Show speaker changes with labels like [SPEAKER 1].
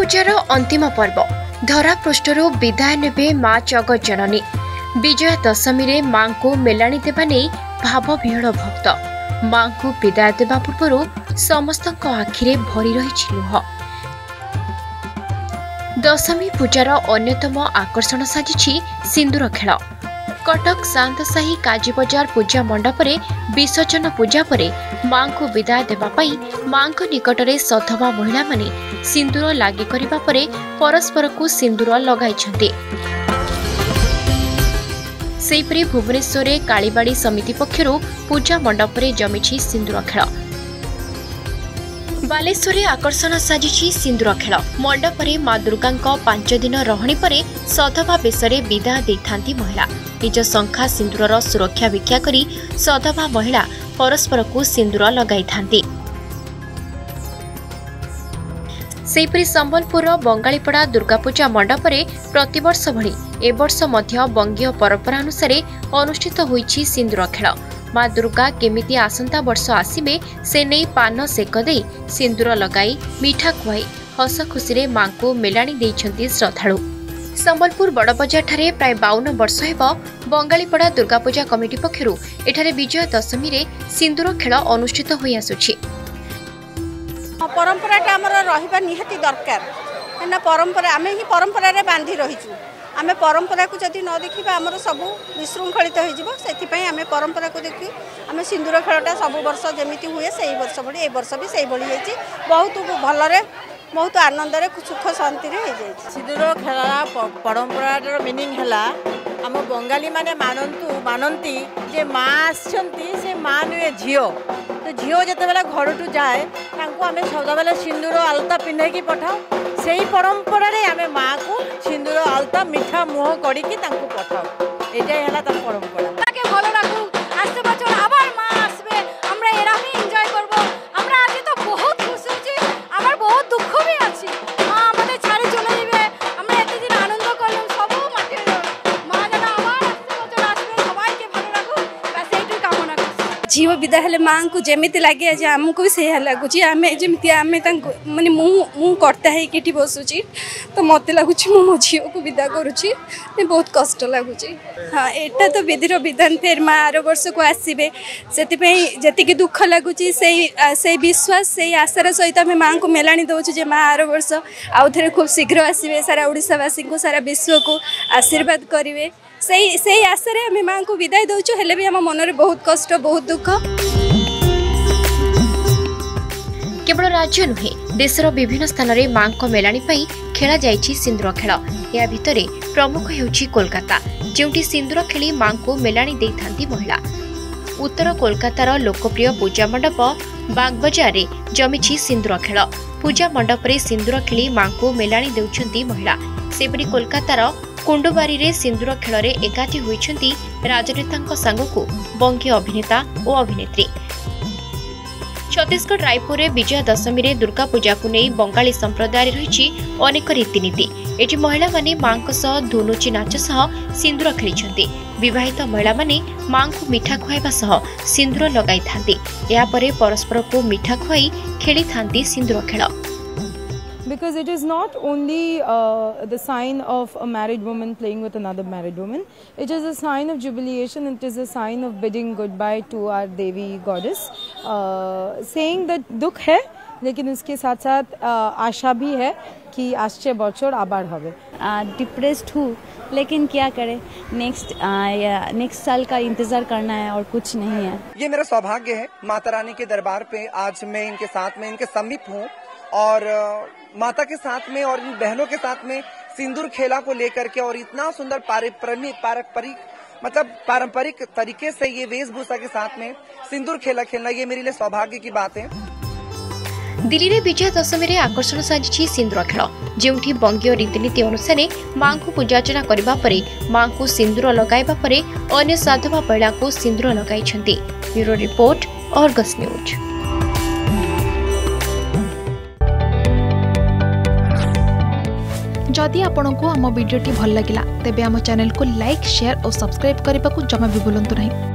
[SPEAKER 1] पूजार अंतिम पर्व धरा पृष्ठरू विदाय नेबे मां जगत जननी। विजया दशमी रे मां को मेलाणी देवा नहीं भावविहल भक्त। मां को विदाय देवा पूर्व समस्त आखिरे भरी रही लुह। दशमी पूजार अन्यतम आकर्षण साजिछि सिंदूर खेल। कटक शांतसाही काजी बजार पूजा मंडप रे विसर्जन पूजा परे मां को विदाय देवा पाई मां को निकटरे सधवा महिला माने सिंदूर लागि करिबा परे परस्पर को सिंदूर लगाइछन्ते। सेहिपरि भुवनेश्वर रे कालीबाड़ी समिति पक्षरु पूजा मंडप रे जमिछि सिंदूर खेल। बालेश्वर रे आकर्षण साजिछि सिंदूर खेल। मंडप रे मां दुर्गा 5 दिन रहणी परे सधवा बेसरे विदाय देथांती महिला। निज शंखा सिंदूर सुरक्षा भिक्षा करी सधवा महिला परस्पर को सिंदूर लगाई थांती। सेहिपरि संबलपुर बंगालीपड़ा दुर्गापूजा मंडप रे प्रतिवर्ष भली ए वर्ष मध्य बंगीय परंपरा अनुसार अनुष्ठित होईछि सिंदूर खेल। मां दुर्गा केमिति आसंता वर्ष आसीबे से नहीं पान सेक दे सिंदूर लगाई मिठा खुआई हस खुशी रे मां को मेलाणी देइछन्ती श्रद्धालु। संबलपुर बड़बजार ठारे प्राय 52 वर्ष हेब बंगालीपड़ा दुर्गापूजा कमिटी पक्षरु एठारे विजय दशमी रे सिंदूर खेल अनुष्ठित होई आसुछि।
[SPEAKER 2] परंपराटा हमर रहिबा निहाती दरकार ना। परंपरा आमे ही परंपरा रे बांधी रहिछु। आमे परंपरा को जदि न देखिबा हमर सब विशृंखलित होई जिवो। सेति पई आमे परंपरा को देखि आमे सिंदूर खेलटा सब वर्ष जेमिति हुए सेही वर्ष बडी ए वर्ष भी सेही बडी हेछि। बहुत भलरे बहुत आनंद रे सुख शांति रे हे जाय।
[SPEAKER 3] सिंदूर खेला परंपरार मीनिंग हला आम बंगाली माने मानती जे माँ आछंती से माँ नुहे झियो। तो झियो जते बेला घर टू जाए तांको आमे सदा बेला सिंदूर आलता पिन्हे की पठाओ। सेही परंपरा रे आमे माँ को सिंदूर आलता मिठा मुह करी की तांको पठाओ। एटाई हला तार परंपरा।
[SPEAKER 4] ताके भलो लागू आस्ते बचन आबार माँ आसबे हमरा एरामी एन्जॉय करबो। हमरा आज तो बहुत खुशी होछि। आमार बहुत दुख भी अछि। माँ हमरे छाड़ी चले जिवे। हमरा एते दिन आनंद करलम सब माटी माँ जना आबार आस्ते बचन आसबे सबाई के भलो लागू बस एटु कामना करछि।
[SPEAKER 5] झीव विदा हेले माँ को जेमिति लागे जे हमको भी से लागुची। आमे जेमिति आमे तांको माने मु करता है केठी बसुची तो मते लागुची मो झीव को विदा करूची बहुत कष्ट लागुची। हाँ एटा तो विधिर विधान फेर माँ आर वर्ष को आसीबे सेति पई जति दुख लागुची से विश्वास से आशार सहित आमे माँ को मेलाणी दउछु जे माँ आर वर्ष आउ थरे खूब शीघ्र आसीबे सारा ओडिसावासी को सारा विश्व को आशीर्वाद करिवे। सही आशा रे आमे माँ को विदाय दउछु। हेले भी हम मन रे बहुत कष्ट बहुत दुख।
[SPEAKER 1] केवल राज्य नुहे देशर विभिन्न स्थान रे मां को मेलाणी पाई खेला जाइछि सिंदूर खेल। या भितरे प्रमुख हेउछि कोलकाता जेउठी सिंदूर खेली मां को मेलाणी देइथांती महिला। उत्तर कोलकातार लोकप्रिय पूजा मंडप बागबजार रे जमिछि सिंदूर खेल। पूजा मंडप रे सिंदूर खेली मां को मेलाणी देउछन्ती महिला। सेपरि कोलकातार कुंडुबारी रे सिंदूर खेल रे एकाठी होइछन्ती राजनेतांक संगको बंगीय अभिनेता और अभिनेत्री। छत्तीसगढ़ रायपुर रे विजया दशमी रे दुर्गा पूजा को नहीं बंगाली संप्रदाय रही अनेक रीतिनीति। एटी महिला माने मां को सह धुनुची नाच सह सिंदूर खेली। विवाहित महिला माने मां को मिठा खुआइबा सह सिंदूर लगाई थांती। या परे परस्पर को मिठा खुआई खेली थांती सिंदूर खेल।
[SPEAKER 6] Because it is not only the sign of a married woman playing with another married woman, it is a sign of jubilation, it is a sign of bidding goodbye to our Devi goddess, saying that दुख है लेकिन उसके साथ साथ आशा भी है कि आश्चर्य बचोर आबार होवे।
[SPEAKER 7] डिप्रेस्ड हूँ लेकिन क्या करे, नेक्स्ट साल का इंतजार करना है और कुछ नहीं है।
[SPEAKER 8] ये मेरा सौभाग्य है माता रानी के दरबार पे आज मैं इनके साथ में इनके समीप हूँ और माता के साथ में और इन बहनों के साथ में सिंदूर खेला को लेकर के और इतना सुंदर पारंपरिक तरीके से ये वेशभूषा के साथ में सिंदूर खेला खेलना ये मेरे लिए सौभाग्य की बात है।
[SPEAKER 1] दिल्ली रे विजय दशमी रे आकर्षण साजिछि सिंदूर खेल जेउठी बंगीय रीतिनीति अनुसार मां को पूजार्चना करबा परे मां को सिंदूर लगाइबा परे अन्य साधवा महिला को सिंदूर लगाइछन्ती। Bureau report Argus news.
[SPEAKER 9] जदि आपंक आम भिडी भल लगा तेब आम चैनल को लाइक शेयर और सब्सक्राइब करने को जमा भी भूलु नहीं।